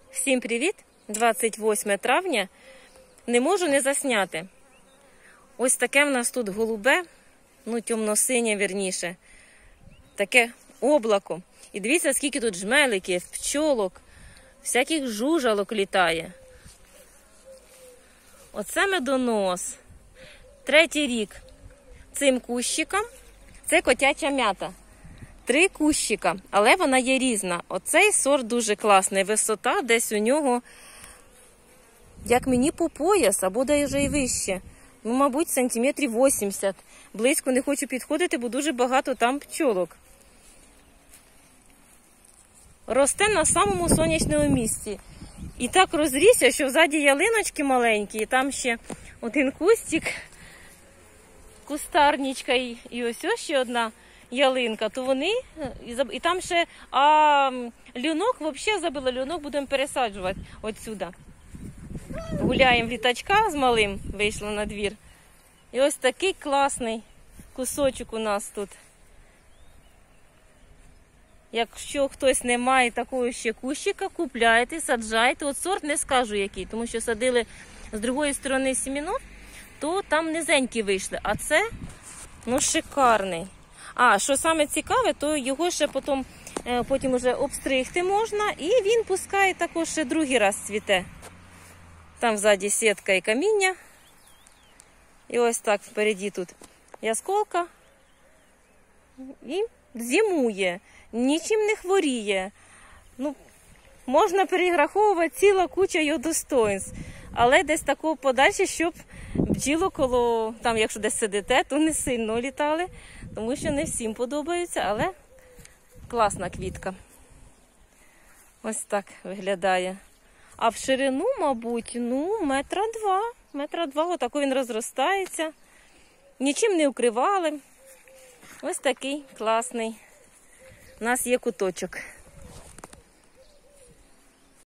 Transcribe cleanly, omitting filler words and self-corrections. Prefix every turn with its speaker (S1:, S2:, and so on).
S1: Всім привіт! 28 травня. Не можу не засняти. Ось таке в нас тут голубе, темно-синє, вірніше. Таке облако. І дивіться, скільки тут жмеликів, пчолок, всяких жужалок літає. Оце медонос. 3-й рік цим кущикам. Це котяча м'ята. 3 кущика, але вона є різна. Оцей сорт дуже класний. Висота десь у нього, як мені по пояс, або даже і вище. Мабуть, сантиметрів 80. Близько не хочу підходити, бо дуже багато там пчолок. Росте на самому сонячному місці. І так розрісся, що взаді ялиночки маленькі, і там ще один кустик, кустарничка, і ось ще одна ялинка, то вони, і там ще, льонок, взагалі забила, льонок будемо пересаджувати отсюди. Гуляємо літачка з малим, вийшла на двір. І ось такий класний кусочок у нас тут. Якщо хтось не має такого ще кущика, купляйте, саджайте. От сорт не скажу який, тому що садили з другої сторони сіміно, то там низенькі вийшли, а це, шикарний. Що саме цікаве, то його ще потім вже обстригти можна, і він пускає також ще другий раз цвіте. Там ззаді сітка і каміння. І ось так впереді тут ясколка. І зимує, нічим не хворіє. Можна перераховувати ціла куча його достоинств. Але десь такого подальше, щоб бджіло коло, там якщо десь сидите, то не сильно літали. Тому що не всім подобається, але класна квітка. Ось так виглядає. А в ширину, мабуть, метра два. Отако він розростається. Нічим не укривали. Ось такий класний. У нас є куточок.